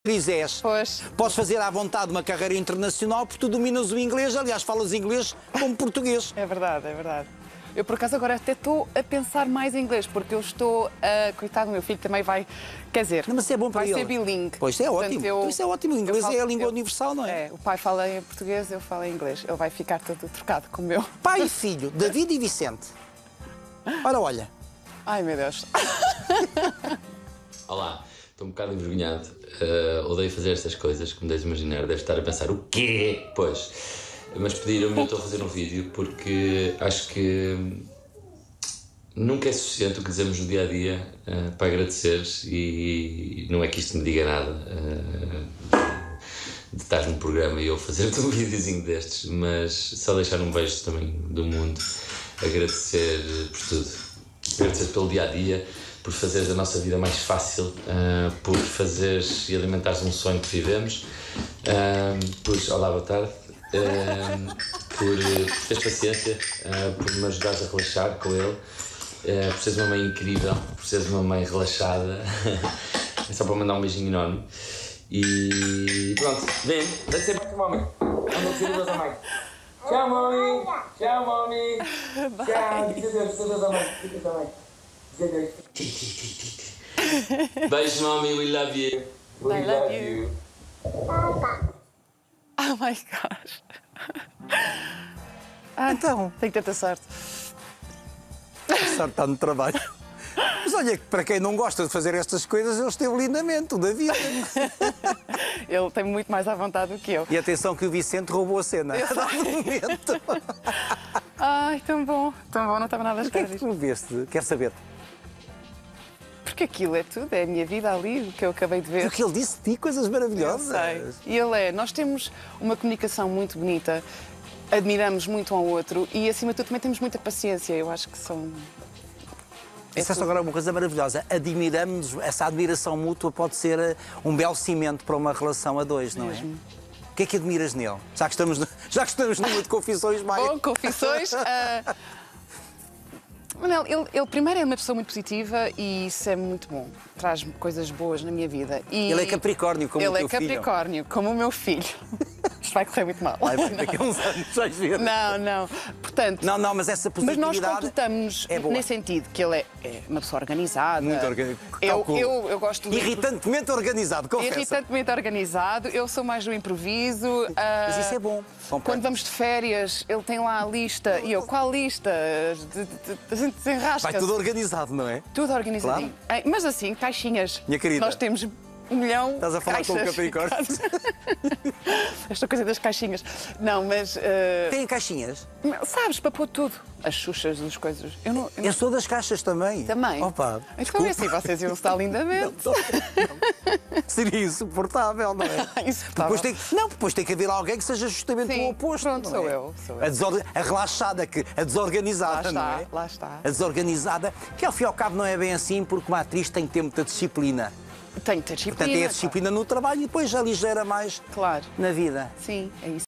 quiseres. Pois. Podes fazer à vontade uma carreira internacional porque tu dominas o inglês, aliás, falas inglês como português. É verdade, é verdade. Eu, por acaso, agora até estou a pensar mais em inglês, porque eu estou a... Coitado, o meu filho também vai... Quer dizer, Não, mas é bom para vai ele. ser bilingue. Pois, isso é Portanto, ótimo. Isso é ótimo. O inglês falo- é a língua universal, não é? É, o pai fala em português, eu falo em inglês. Ele vai ficar todo trocado com o meu. Pai e filho, David e Vicente. Ora, olha. Ai, meu Deus. Olá, estou um bocado envergonhado. Odeio fazer estas coisas, como deves imaginar. Deves estar a pensar, o quê? Pois. Mas pediram-me, eu estou a fazer um vídeo porque acho que nunca é suficiente o que dizemos no dia a dia para agradeceres, e não é que isto me diga nada de estar num programa e eu fazer-te um videozinho destes, mas só deixar um beijo também do mundo, agradecer por tudo, agradecer pelo dia a dia, por fazeres a nossa vida mais fácil, por fazeres e alimentares um sonho que vivemos, olá, boa tarde, por teres paciência, por me ajudares a relaxar com ele. Por seres uma mãe incrível, por seres uma mãe relaxada. É só para mandar um beijinho enorme. E pronto, vem ser mais mami. Vamos dizer adeus à mãe. Tchau, mami. Tchau, mami. Tchau, diz adeus à mãe. Diz adeus à mãe. Diz adeus. Beijo, mami, we love you. I love you. Oh my gosh. Então, Tenho tanta sorte. está no trabalho. Mas olha, que para quem não gosta de fazer estas coisas, ele esteve lindamente, o David. Ele tem muito mais à vontade do que eu. E atenção que o Vicente roubou a cena. Eu sei. A dado momento. Ai, tão bom, não estava nada a O que é espera que disto. tu veste? Quer saber? Porque aquilo é tudo, é a minha vida ali, o que eu acabei de ver. Porque ele disse de ti coisas Eu maravilhosas. sei. E ele é. Nós temos uma comunicação muito bonita, admiramos muito um ao outro e, acima de tudo, também temos muita paciência. Eu acho que são. Disseste agora uma coisa maravilhosa. Admiramos, essa admiração mútua pode ser um belo cimento para uma relação a dois, não é? Mesmo. O que é que admiras nele? Já que estamos numa de confissões mais. Bom, confissões. Manel, ele primeiro é uma pessoa muito positiva e isso é muito bom. Traz coisas boas na minha vida. E Ele é Capricórnio, como o ele teu é Capricórnio, como o meu filho. Isto vai correr muito mal. Vai, daqui a uns anos, vais ver. Não. Portanto, Não, mas essa mas nós positividade completamos é boa. nesse sentido, que ele é uma pessoa organizada. Muito organizado. Eu gosto do Irritantemente organizado, confessa. irritantemente organizado. Eu sou mais do improviso. Mas isso é bom. Quando vamos de férias, ele tem lá a lista. E eu, qual lista? A gente desenrasca-se. Vai tudo organizado, não é? Tudo organizadinho. Mas assim, caixinhas. Minha querida. Nós temos 1 milhão. Estás a falar caixas com o Capricórnio? em casa. Esta coisa das caixinhas. Não, mas. Tem caixinhas? Sabes, para pôr tudo. As xuxas, as coisas. Eu não. Eu sou das caixas também. Também. Opa, Então é assim, vocês iam estar lindamente. seria insuportável, não é? Insuportável. Depois tem que haver alguém que seja justamente Sim, o oposto. pronto, não é? sou eu. A relaxada, a desorganizada, não é? Lá está. A desorganizada, que ao fim e ao cabo não é bem assim, porque uma atriz tem que ter muita disciplina. Tem que ter disciplina. Portanto, tem a disciplina no trabalho e depois já ligeira mais Claro. na vida. Sim, é isso.